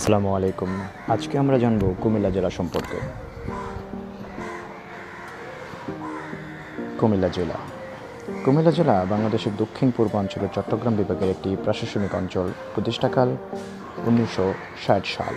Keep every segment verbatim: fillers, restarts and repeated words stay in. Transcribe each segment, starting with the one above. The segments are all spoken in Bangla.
আসসালামু আলাইকুম। আজকে আমরা জানব কুমিল্লা জেলা সম্পর্কে। কুমিল্লা জেলা কুমিল্লা জেলা বাংলাদেশের দক্ষিণ পূর্বাঞ্চলের চট্টগ্রাম বিভাগের একটি প্রশাসনিক অঞ্চল। প্রতিষ্ঠাকাল উনিশশো ষাট সাল।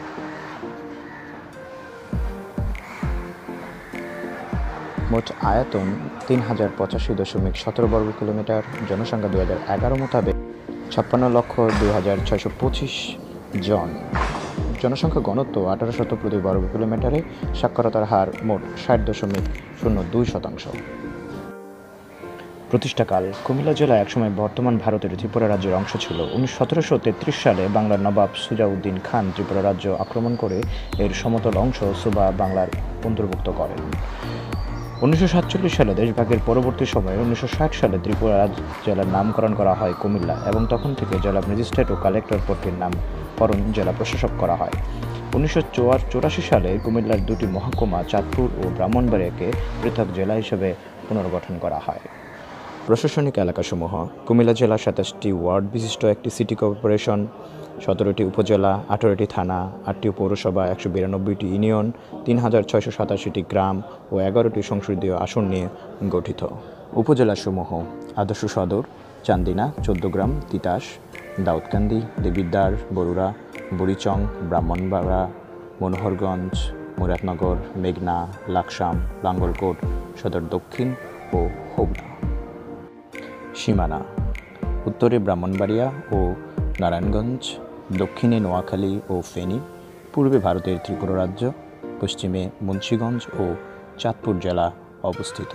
মোট আয়তন তিন হাজার পঁচাশি দশমিক সতেরো বর্গ কিলোমিটার। জনসংখ্যা দুই হাজার এগারো মোতাবেক ছাপ্পান্ন লক্ষ দুই হাজার ছয়শো পঁচিশ জন। জনসংখ্যা ঘনত্ব আঠারো শত প্রতি বর্গ কিলোমিটারে। সাক্ষরতার হার মোট ষাট দশমিক শূন্য দুই শতাংশ। প্রতিষ্ঠাকাল কুমিল্লা জেলা একসময় বর্তমান ভারতের ত্রিপুরা রাজ্যের অংশ ছিল। উনিশশো সতেরোশো তেত্রিশ সালে বাংলার নবাব সুজাউদ্দিন খান ত্রিপুরা রাজ্য আক্রমণ করে এর সমতল অংশ সুবা বাংলার অন্তর্ভুক্ত করেন। উনিশশো সাতচল্লিশ সালে দেশভাগের পরবর্তী সময়ে উনিশশো ষাট সালে ত্রিপুরা জেলার নামকরণ করা হয় কুমিল্লা এবং তখন থেকে জেলা ম্যাজিস্ট্রেট ও কালেক্টর পদটির নামকরণ জেলা প্রশাসক করা হয়। উনিশশো চৌরাশি সালে কুমিল্লার দুটি মহকুমা চাঁদপুর ও ব্রাহ্মণবাড়িয়াকে পৃথক জেলা হিসেবে পুনর্গঠন করা হয়। প্রশাসনিক এলাকাসমূহ: কুমিল্লা জেলা সাতাশটি ওয়ার্ড বিশিষ্ট একটি সিটি কর্পোরেশন, সতেরোটি উপজেলা, আঠারোটি থানা, আটটি পৌরসভা, একশো বিরানব্বইটি ইউনিয়ন, তিন হাজার ছয়শো সাতাশিটি গ্রাম ও এগারোটি সংসদীয় আসন নিয়ে গঠিত। উপজেলাসমূহ: আদর্শ সদর, চান্দিনা, চৌদ্দগ্রাম, তিতাস, দাউদকান্দি, দেবিদ্বার, বরুড়া, বুড়িচং, ব্রাহ্মণবাড়া, মনোহরগঞ্জ, মুরাদনগর, মেঘনা, লাকসাম, লাঙ্গলকোট, সদর দক্ষিণ ও হোমনা। সীমানা: উত্তরে ব্রাহ্মণবাড়িয়া ও নারায়ণগঞ্জ, দক্ষিণে নোয়াখালী ও ফেনী, পূর্বে ভারতের ত্রিপুরা রাজ্য, পশ্চিমে মুন্সিগঞ্জ ও চাঁদপুর জেলা অবস্থিত।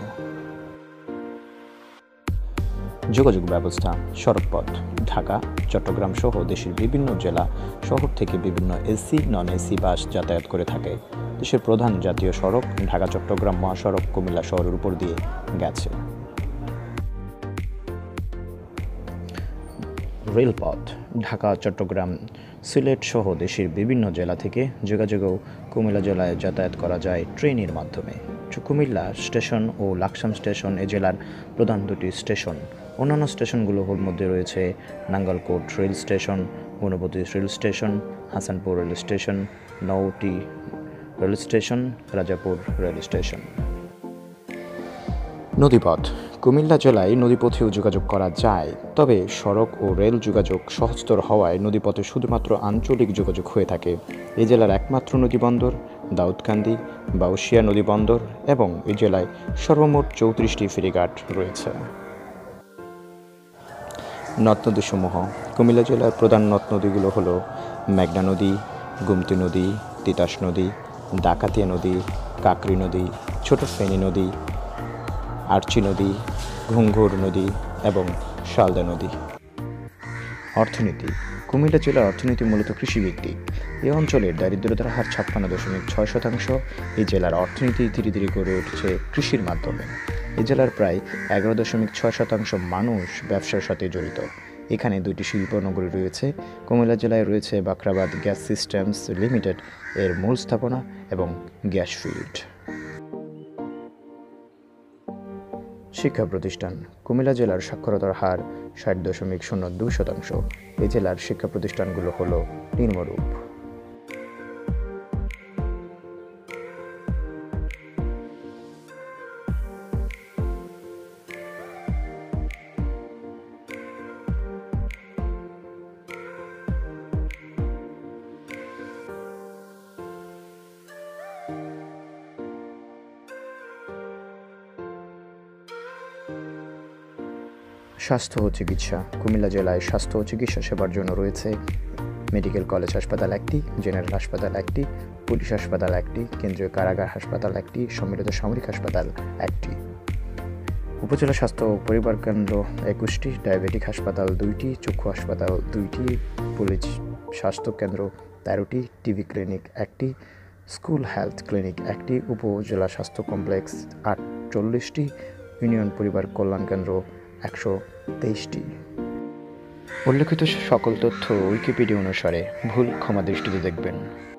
যোগাযোগ ব্যবস্থা: সড়কপথ: ঢাকা, চট্টগ্রাম সহ দেশের বিভিন্ন জেলা শহর থেকে বিভিন্ন এসি, নন এসি বাস যাতায়াত করে থাকে। দেশের প্রধান জাতীয় সড়ক ঢাকা চট্টগ্রাম মহাসড়ক কুমিল্লা শহরের উপর দিয়ে গেছে। রেলপথ: ঢাকা, চট্টগ্রাম, সিলেট সহ দেশের বিভিন্ন জেলা থেকে যোগাযোগেও কুমিল্লা জেলায় যাতায়াত করা যায় ট্রেনের মাধ্যমে। কুমিল্লা স্টেশন ও লাকসাম স্টেশন এ জেলার প্রধান দুটি স্টেশন। অন্যান্য স্টেশনগুলোর মধ্যে রয়েছে Nangalkot rail station, Gunabati rail station, Hasanpur rail station, Nouti rail station, Rajapur rail station. নদীপথ: কুমিল্লা জেলায় নদীপথেও যোগাযোগ করা যায়, তবে সড়ক ও রেল যোগাযোগ সহজতর হওয়ায় নদীপথে শুধুমাত্র আঞ্চলিক যোগাযোগ হয়ে থাকে। এই জেলার একমাত্র নদীবন্দর দাউদকান্দি বাউশিয়া নদীবন্দর এবং এই জেলায় সর্বমোট চৌত্রিশটি ফেরিঘাট রয়েছে। নদ নদীসমূহ: কুমিল্লা জেলার প্রধান নদ নদীগুলো হলো মেঘনা নদী, গুমতি নদী, তিতাস নদী, ডাকাতিয়া নদী, কাকরি নদী, ছোট ফেনী নদী, আরচি নদী, ঘুঙ্গুর নদী এবং শালদা নদী। অর্থনীতি: কুমিল্লা জেলার অর্থনীতি মূলত কৃষিভিত্তিক। এই অঞ্চলের দারিদ্রতার হার ছাপ্পান্ন দশমিক ছয় শতাংশ। এই জেলার অর্থনীতি ধীরে ধীরে গড়ে উঠছে কৃষির মাধ্যমে। এই জেলার প্রায় এগারো দশমিক ছয় শতাংশ মানুষ ব্যবসার সাথে জড়িত। এখানে দুটি শিল্পনগরী রয়েছে। কুমিল্লা জেলায় রয়েছে বাখরাবাদ গ্যাস সিস্টেমস লিমিটেড এর মূল স্থাপনা এবং গ্যাস ফিল্ড। শিক্ষা প্রতিষ্ঠান: কুমিল্লা জেলার সাক্ষরতার হার ষাট দশমিক শূন্য দুই শতাংশ। এই জেলার শিক্ষা প্রতিষ্ঠানগুলো হল নিম্নরূপ: স্বাস্থ্য ও চিকিৎসা: কুমিল্লা জেলায় স্বাস্থ্য ও চিকিৎসা সেবার জন্য রয়েছে মেডিকেল কলেজ হাসপাতাল একটি, জেনারেল হাসপাতাল একটি, পুলিশ হাসপাতাল একটি, কেন্দ্রীয় কারাগার হাসপাতাল একটি, সম্মিলিত সামরিক হাসপাতাল একটি। উপজেলা স্বাস্থ্য ও পরিবার কেন্দ্র একুশটি, ডায়াবেটিক হাসপাতাল দুইটি, চক্ষু হাসপাতাল দুইটি, পুলিশ স্বাস্থ্য কেন্দ্র তেরোটি, টিভি ক্লিনিক একটি, স্কুল হেলথ ক্লিনিক একটি, উপজেলা স্বাস্থ্য কমপ্লেক্স আটচল্লিশটি, ইউনিয়ন পরিবার কল্যাণ কেন্দ্র একশো তেইশটি। উল্লেখিত সকল তথ্য উইকিপিডিয়া অনুসারে, ভুল ক্ষমা দৃষ্টিতে দেখবেন।